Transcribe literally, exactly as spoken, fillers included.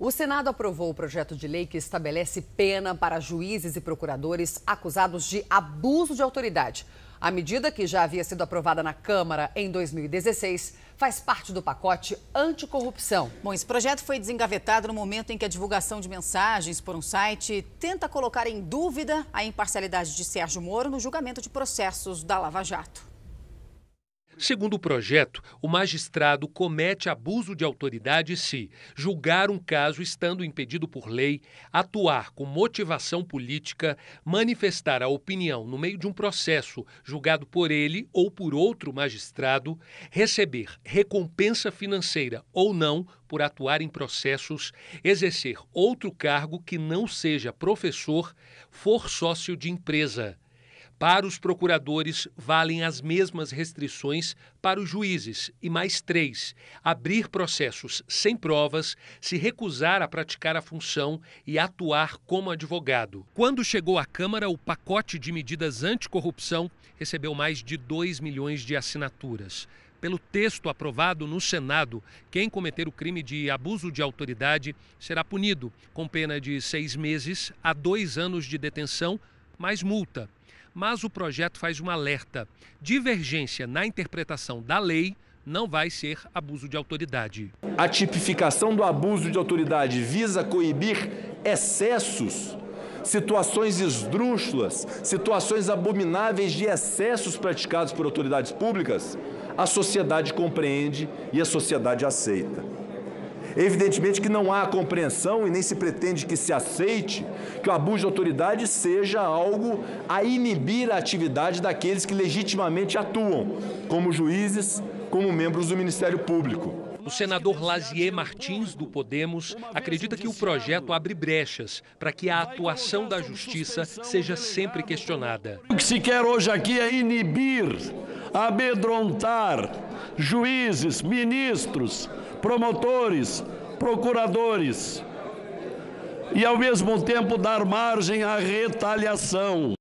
O Senado aprovou o projeto de lei que estabelece pena para juízes e procuradores acusados de abuso de autoridade. A medida, que já havia sido aprovada na Câmara em dois mil e dezesseis, faz parte do pacote anticorrupção. Bom, esse projeto foi desengavetado no momento em que a divulgação de mensagens por um site tenta colocar em dúvida a imparcialidade de Sérgio Moro no julgamento de processos da Lava Jato. Segundo o projeto, o magistrado comete abuso de autoridade se julgar um caso estando impedido por lei, atuar com motivação política, manifestar a opinião no meio de um processo julgado por ele ou por outro magistrado, receber recompensa financeira ou não por atuar em processos, exercer outro cargo que não seja professor, for sócio de empresa. Para os procuradores, valem as mesmas restrições para os juízes e mais três: abrir processos sem provas, se recusar a praticar a função e atuar como advogado. Quando chegou à Câmara, o pacote de medidas anticorrupção recebeu mais de dois milhões de assinaturas. Pelo texto aprovado no Senado, quem cometer o crime de abuso de autoridade será punido com pena de seis meses a dois anos de detenção, mais multa. Mas o projeto faz um alerta: divergência na interpretação da lei não vai ser abuso de autoridade. A tipificação do abuso de autoridade visa coibir excessos, situações esdrúxulas, situações abomináveis de excessos praticados por autoridades públicas. A sociedade compreende e a sociedade aceita. Evidentemente que não há compreensão e nem se pretende que se aceite que o abuso de autoridade seja algo a inibir a atividade daqueles que legitimamente atuam, como juízes, como membros do Ministério Público. O senador Lazier Martins, do Podemos, acredita que o projeto abre brechas para que a atuação da justiça seja sempre questionada. O que se quer hoje aqui é inibir, amedrontar juízes, ministros, promotores, procuradores e, ao mesmo tempo, dar margem à retaliação.